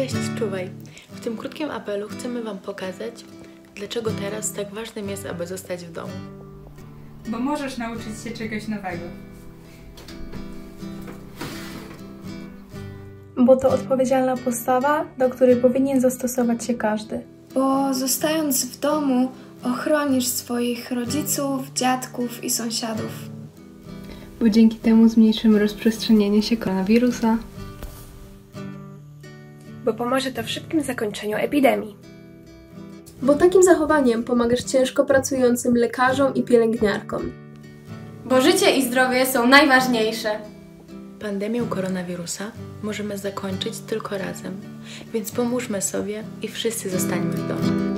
Cześć, czuwaj! W tym krótkim apelu chcemy Wam pokazać, dlaczego teraz tak ważnym jest, aby zostać w domu. Bo możesz nauczyć się czegoś nowego. Bo to odpowiedzialna postawa, do której powinien zastosować się każdy. Bo zostając w domu, ochronisz swoich rodziców, dziadków i sąsiadów. Bo dzięki temu zmniejszymy rozprzestrzenianie się koronawirusa. Bo pomoże to w szybkim zakończeniu epidemii. Bo takim zachowaniem pomagasz ciężko pracującym lekarzom i pielęgniarkom. Bo życie i zdrowie są najważniejsze. Pandemię koronawirusa możemy zakończyć tylko razem, więc pomóżmy sobie i wszyscy zostańmy w domu.